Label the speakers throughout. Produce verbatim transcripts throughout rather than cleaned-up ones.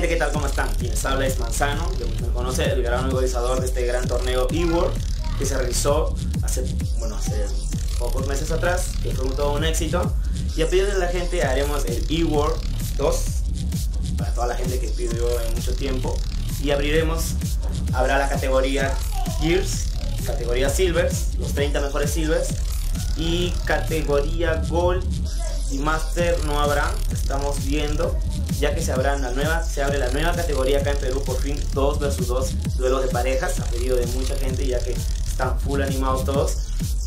Speaker 1: gente, ¿qué tal? ¿Cómo están? Quienes habla es Manzano, que me conoce, el gran organizador de este gran torneo eWorld que se realizó hace, bueno, hace pocos meses atrás, que fue todo un éxito. Y a pedido de la gente haremos el eWorld dos para toda la gente que pidió en mucho tiempo, y abriremos, habrá la categoría Gears, categoría Silvers, los treinta mejores Silvers, y categoría Gold y Master no habrá. Estamos viendo, ya que se, habrá la nueva, se abre la nueva categoría acá en Perú, por fin, dos versus dos duelos de parejas, a pedido de mucha gente, ya que están full animados todos.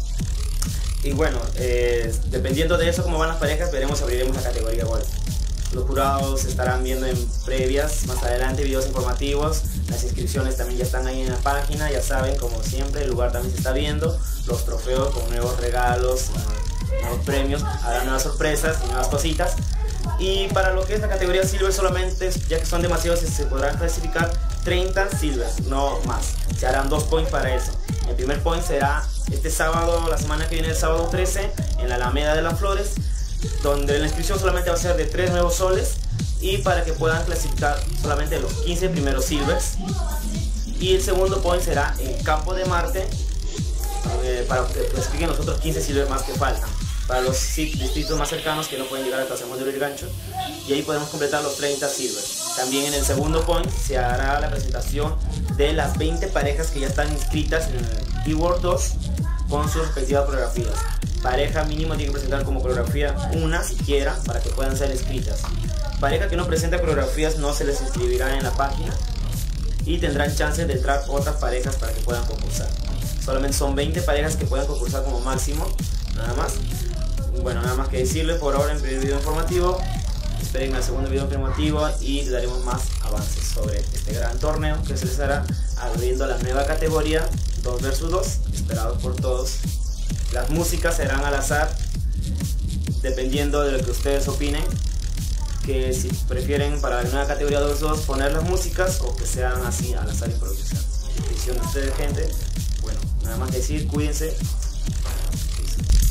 Speaker 1: Y bueno, eh, dependiendo de eso, cómo van las parejas, veremos si abriremos la categoría Gold. Los jurados estarán viendo en previas, más adelante, videos informativos. Las inscripciones también ya están ahí en la página, ya saben, como siempre, el lugar también se está viendo. Los trofeos con nuevos regalos, nuevos premios, habrá nuevas sorpresas y nuevas cositas. Y para lo que es la categoría Silver, solamente, ya que son demasiados, se podrán clasificar treinta Silvers, no más. Se harán dos points para eso. El primer point será este sábado, la semana que viene, el sábado trece, en la Alameda de las Flores, donde la inscripción solamente va a ser de tres nuevos soles, y para que puedan clasificar solamente los quince primeros Silvers. Y el segundo point será en Campo de Marte, eh, para que clasifiquen los otros quince Silvers más que faltan, para los distritos más cercanos que no pueden llegar hasta San Juan de Lurigancho, y ahí podemos completar los treinta Silvers. También en el segundo point se hará la presentación de las veinte parejas que ya están inscritas en el eWorld dos con sus respectivas coreografías. Pareja mínimo tiene que presentar como coreografía una siquiera para que puedan ser inscritas. Pareja que no presenta coreografías no se les inscribirá en la página, y tendrán chance de entrar otras parejas para que puedan concursar. Solamente son veinte parejas que pueden concursar como máximo, nada más. Bueno, nada más que decirles por ahora en el primer video informativo. Esperen el segundo video informativo y les daremos más avances sobre este gran torneo que se les hará abriendo la nueva categoría dos versus dos, esperados por todos. Las músicas serán al azar, dependiendo de lo que ustedes opinen, que si prefieren para la nueva categoría dos versus dos poner las músicas, o que sean así al azar improvisar. Decisión de ustedes, gente. Bueno, nada más que decir, cuídense.